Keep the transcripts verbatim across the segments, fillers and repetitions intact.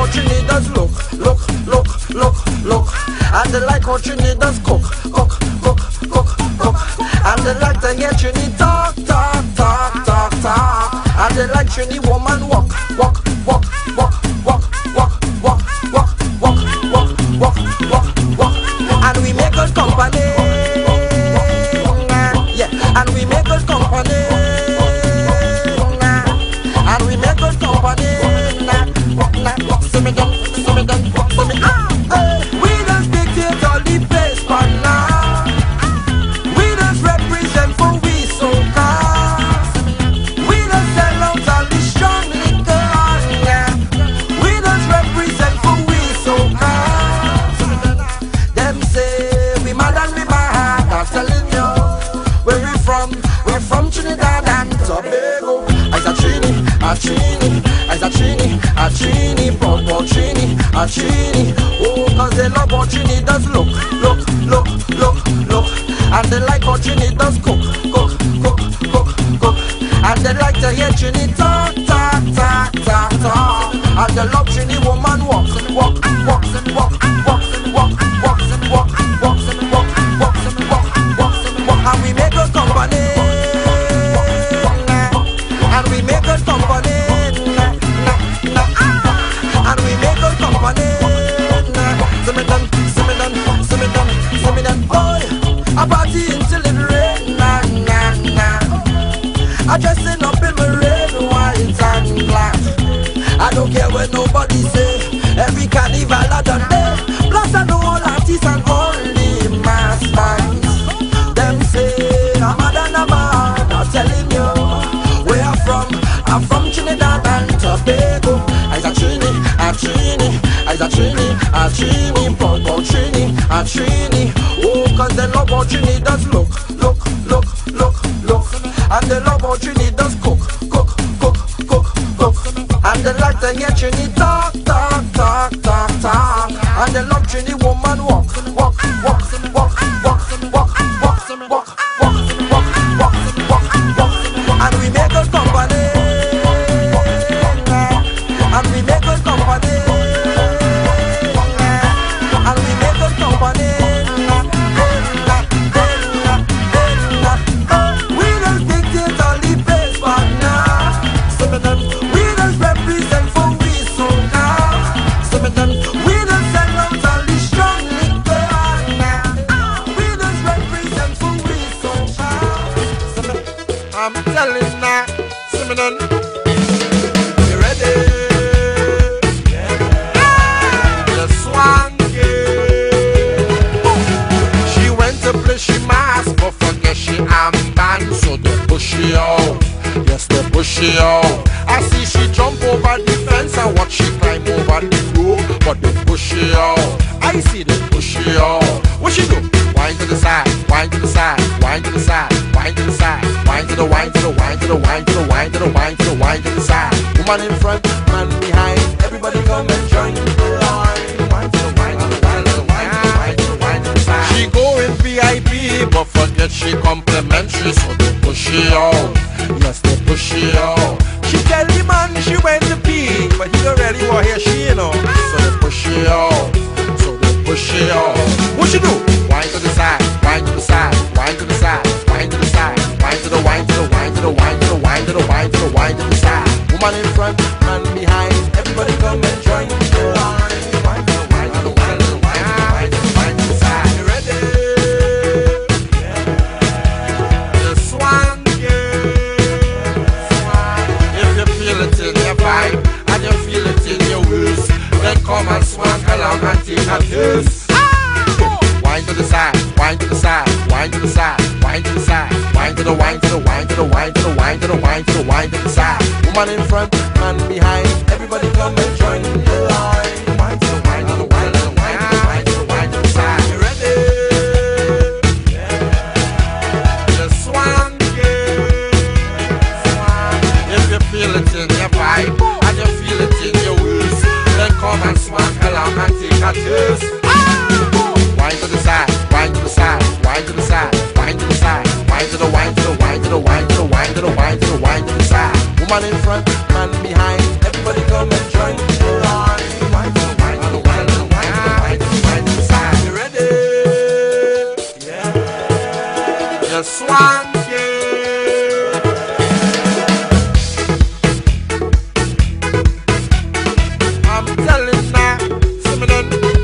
Trini does look, look, look, look, look. And they like how Trini does cook, cook, cook, cook, cook. And they like to hear Trini talk, talk, talk, talk, talk. And they like Trini woman walk, walk, walk, walk, walk, walk, walk, walk, walk, walk, walk, walk, walk. And we make good company. Yeah, and we make good company. And we make good company. See me done, see me done, see me ah. We just dictate all the place for now. We just represent for we soca. We just sell out all the strong liquor. We just represent for we soca. Them say we mad and we bad. I'm telling you, where we from? We're from Trinidad and Tobago. I's a Trini, a Trini, I's a Trini, a Trini, Papa Trini, a Trini. Oh, cause they love how Trini does look, look, look, look, look. And they like how Trini does cook, cook, cook, cook, cook. And they like to hear Trini talk, talk, talk, talk, talk. And they love Trini woman walk, walk, walk, walk, walk, walk, walk, walk, walk, walk, walk, walk, walk, walk. And we make us company. And we make us company. And we make us company. See me done, see me done, see me done, see me done. Boy, I party until it rain, nah, nah, nah. I dressing up in my red, white and black. I don't care what nobody say. Every carnival I done there. Plus I know all artists and all the mass bands. Them say I'm mad and I'm mad. I'm telling you where I'm from. I'm from Trinidad and Tobago. I's a Trini, a Trini, I's a Trini, a Trini, Papa Trini, a Trini. Oh, cause they love how Trini does look, look, look, look, look. And they love how Trini does cook, cook, cook, cook, cook. And they like to hear Trini talk, talk, talk, talk, talk. And they love Trini woman walk, walk, walk, walk, walk, walk, walk, walk, walk, walk, walk, walk, walk. And we make us company. And we make us company. And we make us company. We just dictate all the place for now. We just represent for we soca. We just sell out all the strong liquor. We just represent for we soca. I'm telling now, see me done. You ready? She went to play she mask, but forget she am banned. So they push she out, yes they push she out. I see she jump over the fence and watch she climb over the floor, but they push she out. I see they push she out. What she do? Wind to the side, wind to the side, wind to the side, wind to the side, wind to the wind to the wind to the wind to the wind to the wind to the wind to the side. Woman in front, man behind. Everybody come and join the line. Wind to the wind to the wind to the wind to the wind to the wind to the side. She go in V I P, but forget she complimentary, so they push she out. Yes, they push she out. She tell the man she went to pee, but he already want here she, you know. So they push she out. So they push she out. What she do? Wind to the side, wind to the side, wind to the side, wind to the side, wind to the wind to the wind to the wind to the wind to the wind to the wind to the side. Woman in front, man behind. Everybody come and join the line. Wind to the wind to the wind to the wind to the wind to the wind to the side. You ready? Yeah. The swan girl. If you feel it in your vibe and you feel it in your waist, then come and swank along and take a kiss. Wind to the side, wind to the side, wind to the side, wind to the side, wind to the wind to the wind to the wind to the wind to the wind to the wind to the side. Woman in front, man behind. Everybody come and join in the line. Wind to the wind to the wind to the wind to the wind to the wind to the side. You ready? Yeah. The swan girl. If you feel it in your vibe and you feel it in your waist, then come and swank along and take a taste. Wind to the side, wind to the side, wind to the side, wind to the side, wind to the wind to the wind to the wind to the wind to the wind to the wind to the side. Woman in front, man behind. Everybody come and join the line. the swanky. I'm telling now, some of them.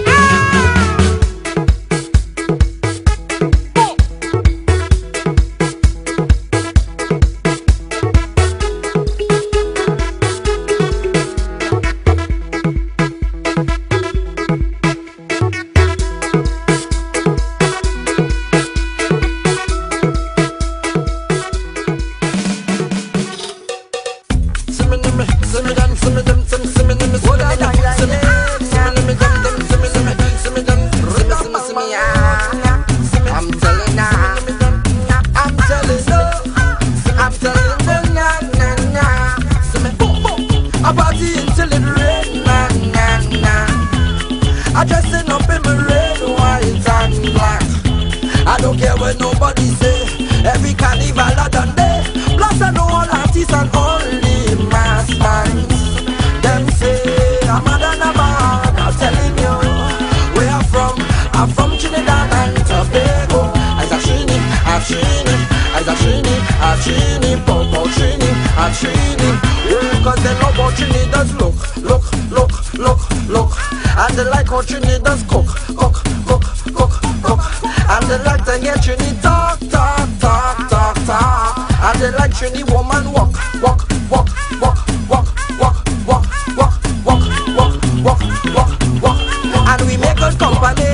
I dressing up in my red, white and black. I don't care what nobody say. Every carnival I done day. Plus I know all artists and only mass bands. Them say I'm mad and I'm mad. I'm telling you where I'm from. I'm from Trinidad and Tobago. As a Trini, a Trini, as a Trini, a Trini, Popo Trini, a Trini. Cause they love how Trini does look, look, look, look, look. And they like how Trini does cook, cook, cook, cook, cook. And they like to hear Trini talk, talk, talk, talk, talk. And they like Trini woman walk, walk, walk, walk, walk, walk, walk, walk, walk, walk, walk, walk, walk. And we make good company,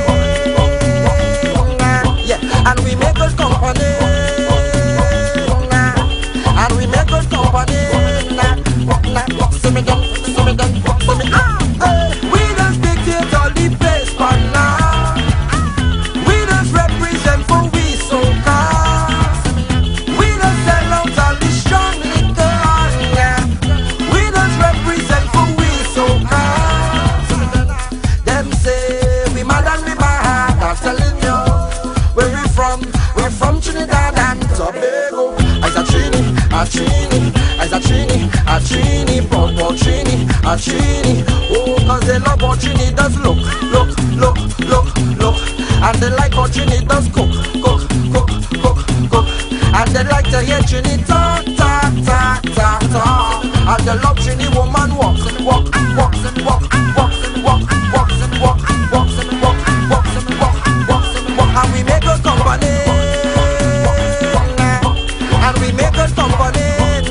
yeah. And we make good company, and we make good company. See me down, see me down, see me ah. We don't dictate all the place for now. We don't represent for we soca. We don't sell out all the strong liquor. We don't represent for we soca. Them say we mad and we bad. I'm telling you where we from. We're from Trinidad and Tobago. As a Trini, a Trini, as a Trini, a Trini, Popo Trini, a Trini. Oh, cause they love how Trini does look, look, look, look, look. And they like how Trini does cook, cook, cook, cook, cook. And they like to hear Trini talk, talk, talk, talk, talk. And they love Trini woman walk, walk, walk, walk, walk, walk, walk, walk, walk, walk, walk, walk, walk, walk. And we make a company, and we make a company,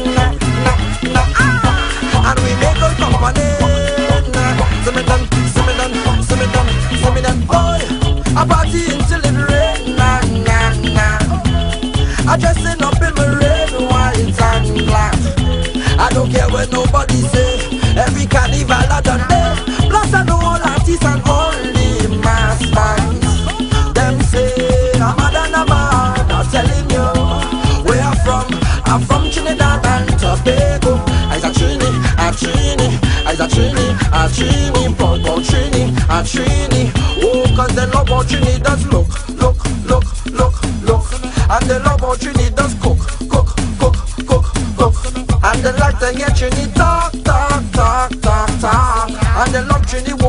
and we make a company. See me done, see me done, see me done, see me done. Boy, I party until it rain, na na na. I dressing up in my red, white and black. I don't care what nobody say. Every carnival I done day. Plus I know all artists and only mass bands. Them say I'm mad and I'm mad. I'm telling you where I'm from. I'm from Trinidad and Tobago. As a Trini, a Trini, as a Trini, a Trini, Popo Trini, a Trini. Oh, cause they love how Trini does look, look, look, look, look. And they love how Trini does cook, cook, cook, cook, cook. And they like to hear Trini talk, talk, talk, talk, talk. And they love Trini